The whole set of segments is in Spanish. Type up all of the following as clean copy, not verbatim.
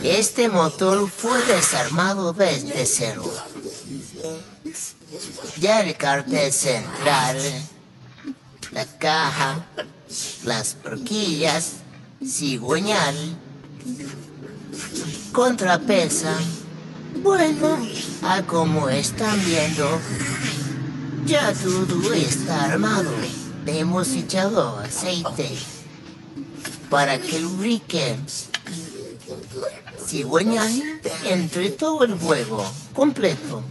Este motor fue desarmado desde cero. Ya el cartel central, la caja, las horquillas, cigüeñal, contrapesa. Bueno, a como están viendo, ya todo está armado. Hemos echado aceite para que lubrique. Cigüeñal entre todo el juego completo.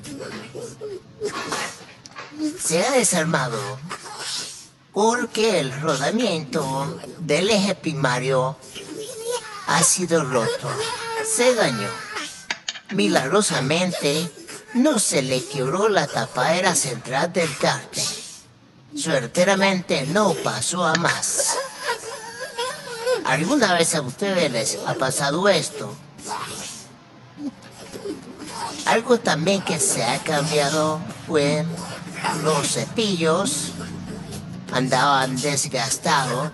Se ha desarmado porque el rodamiento del eje primario ha sido roto. Se dañó. Milagrosamente no se le quebró la tapadera central del cárter. Suerteramente no pasó a más. ¿Alguna vez a ustedes les ha pasado esto? Algo también que se ha cambiado fue los cepillos. Andaban desgastados,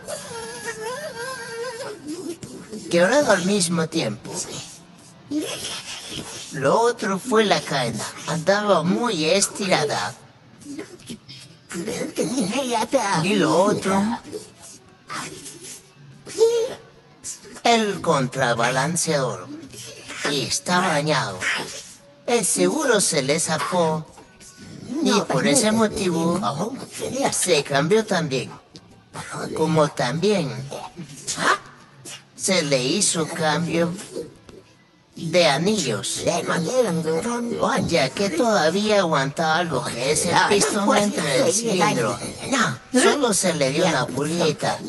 quebrado al mismo tiempo. Lo otro fue la cadena, andaba muy estirada. Y lo otro, el contrabalanceador, y estaba dañado. El seguro se le zafó y por ese motivo se cambió también. Como también se le hizo cambio de anillos, ya que todavía aguantaba lo que es el pistón entre el cilindro. Solo se le dio una pulidita.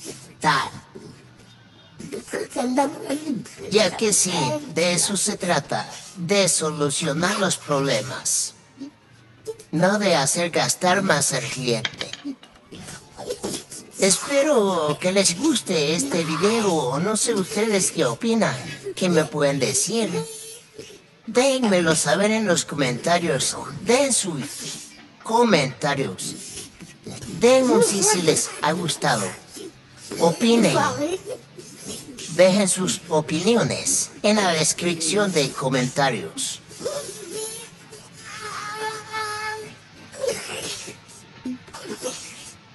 Ya que sí, de eso se trata, de solucionar los problemas, no de hacer gastar más al cliente. Espero que les guste este video, no sé ustedes qué opinan, qué me pueden decir. Déjenmelo saber en los comentarios, den sus comentarios. Denme si les ha gustado, opinen. Dejen sus opiniones en la descripción de comentarios.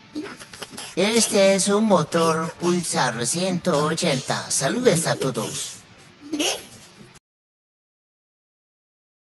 Este es un motor Pulsar 180. Saludos a todos.